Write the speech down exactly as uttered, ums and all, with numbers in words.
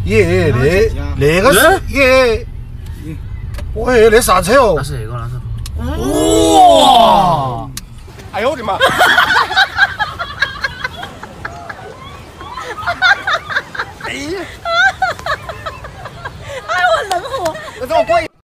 예，你你个耶，喂，你啥车哦？ 拿手给我拿手。 哇！哎呦我的妈！哎呀！ 哎，我冷火。 那这么贵。